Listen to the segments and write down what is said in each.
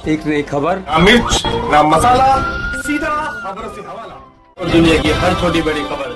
एक खबर, ना मिर्च ना मसाला, सीधा खबर से हवाला और दुनिया की हर छोटी बड़ी खबर।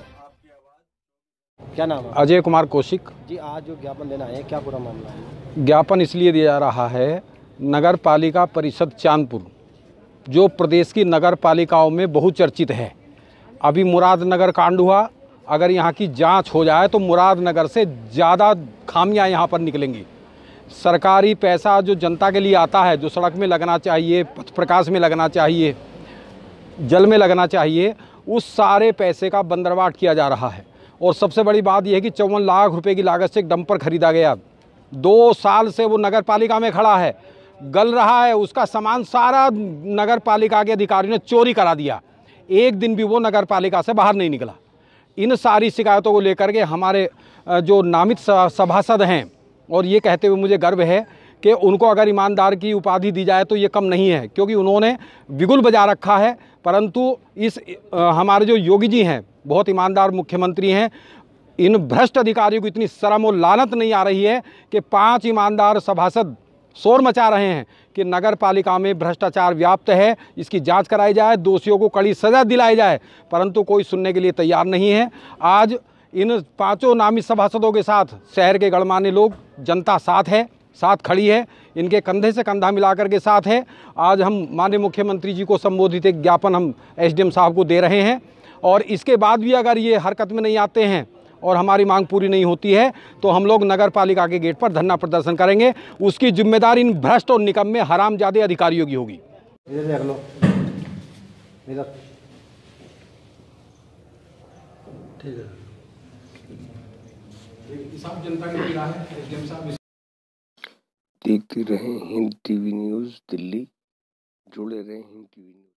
क्या नाम है? अजय कुमार कौशिक जी, आज जो ज्ञापन देना है, क्या पूरा मामला है? ज्ञापन इसलिए दिया जा रहा है, नगर पालिका परिषद चांदपुर जो प्रदेश की नगर पालिकाओं में बहुचर्चित है। अभी मुरादनगर कांड हुआ, अगर यहाँ की जांच हो जाए तो मुरादनगर से ज़्यादा खामियां यहाँ पर निकलेंगी। सरकारी पैसा जो जनता के लिए आता है, जो सड़क में लगना चाहिए, पथ प्रकाश में लगना चाहिए, जल में लगना चाहिए, उस सारे पैसे का बंदरवाट किया जा रहा है। और सबसे बड़ी बात यह है कि 54 लाख रुपए की लागत से एक डंपर खरीदा गया। 2 साल से वो नगर पालिका में खड़ा है, गल रहा है, उसका सामान सारा नगर पालिका के अधिकारियों ने चोरी करा दिया। एक दिन भी वो नगर पालिका से बाहर नहीं निकला। इन सारी शिकायतों को लेकर के हमारे जो नामित सभासद हैं, और ये कहते हुए मुझे गर्व है कि उनको अगर ईमानदार की उपाधि दी जाए तो ये कम नहीं है, क्योंकि उन्होंने बिगुल बजा रखा है। परंतु इस हमारे जो योगी जी हैं, बहुत ईमानदार मुख्यमंत्री हैं, इन भ्रष्ट अधिकारियों को इतनी शर्म और लानत नहीं आ रही है कि 5 ईमानदार सभासद शोर मचा रहे हैं कि नगर पालिका में भ्रष्टाचार व्याप्त है, इसकी जांच कराई जाए, दोषियों को कड़ी सज़ा दिलाई जाए। परंतु कोई सुनने के लिए तैयार नहीं है। आज इन 5 नामित सभासदों के साथ शहर के गणमान्य लोग, जनता साथ है, साथ खड़ी है, इनके कंधे से कंधा मिलाकर के साथ है। आज हम माननीय मुख्यमंत्री जी को संबोधित एक ज्ञापन हम एसडीएम साहब को दे रहे हैं, और इसके बाद भी अगर ये हरकत में नहीं आते हैं और हमारी मांग पूरी नहीं होती है तो हम लोग नगर पालिका के गेट पर धरना प्रदर्शन करेंगे। उसकी जिम्मेदारी इन भ्रष्ट और निकम्मे हरामजादे अधिकारियों की होगी। इधर देख लो, इधर ठीक है साहब, जनता के लिए है एसडीएम साहब। देखते रहें हिंद टीवी न्यूज़ दिल्ली, जुड़े रहें हिंद टीवी न्यूज़।